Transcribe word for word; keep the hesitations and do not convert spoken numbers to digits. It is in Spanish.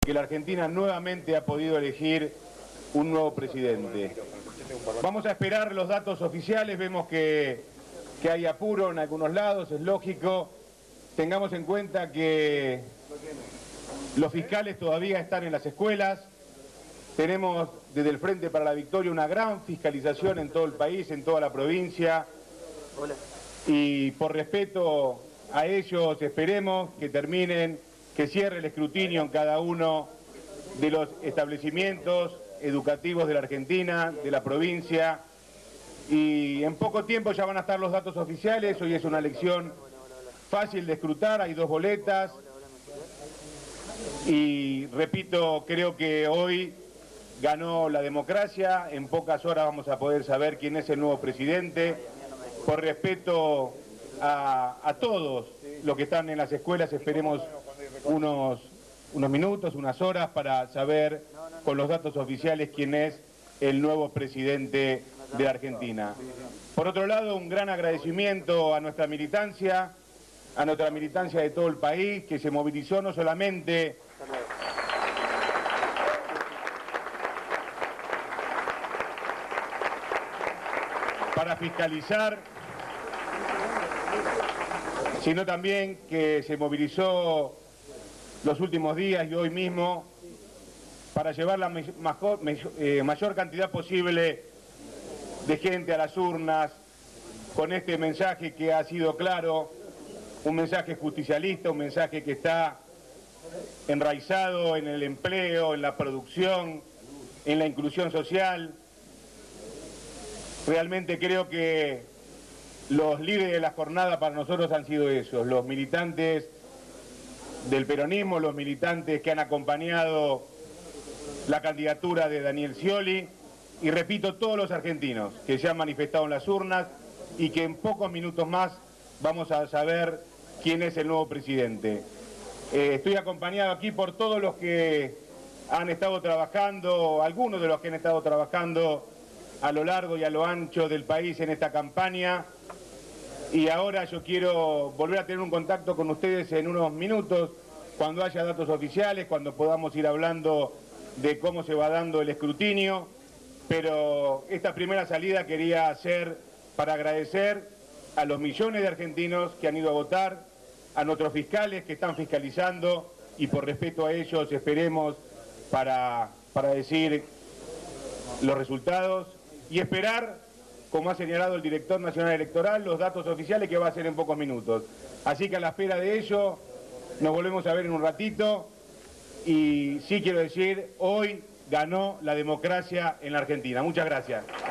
que la Argentina nuevamente ha podido elegir un nuevo presidente. Vamos a esperar los datos oficiales, vemos que, que hay apuro en algunos lados, es lógico. Tengamos en cuenta que los fiscales todavía están en las escuelas. Tenemos desde el Frente para la Victoria una gran fiscalización en todo el país, en toda la provincia. Y por respeto a ellos esperemos que terminen, que cierre el escrutinio en cada uno de los establecimientos educativos de la Argentina, de la provincia. Y en poco tiempo ya van a estar los datos oficiales. Hoy es una elección fácil de escrutar, hay dos boletas. Y repito, creo que hoy ganó la democracia. En pocas horas vamos a poder saber quién es el nuevo presidente. Por respeto a, a todos los que están en las escuelas, esperemos unos, unos minutos, unas horas para saber con los datos oficiales quién es el nuevo presidente de Argentina. Por otro lado, un gran agradecimiento a nuestra militancia, a nuestra militancia de todo el país, que se movilizó no solamente para fiscalizar, sino también que se movilizó los últimos días y hoy mismo para llevar la mayor, eh, mayor cantidad posible de gente a las urnas, con este mensaje que ha sido claro, un mensaje justicialista, un mensaje que está enraizado en el empleo, en la producción, en la inclusión social. Realmente creo que los líderes de la jornada para nosotros han sido esos, los militantes del peronismo, los militantes que han acompañado la candidatura de Daniel Scioli y, repito, todos los argentinos que se han manifestado en las urnas y que en pocos minutos más vamos a saber quién es el nuevo presidente. Eh, estoy acompañado aquí por todos los que han estado trabajando, algunos de los que han estado trabajando a lo largo y a lo ancho del país en esta campaña. Y ahora yo quiero volver a tener un contacto con ustedes en unos minutos, cuando haya datos oficiales, cuando podamos ir hablando de cómo se va dando el escrutinio. Pero esta primera salida quería hacer para agradecer a los millones de argentinos que han ido a votar, a nuestros fiscales que están fiscalizando, y por respeto a ellos esperemos para, para decir los resultados y esperar, como ha señalado el director nacional electoral, los datos oficiales que va a ser en pocos minutos. Así que a la espera de ello nos volvemos a ver en un ratito, y sí quiero decir, hoy ganó la democracia en la Argentina. Muchas gracias.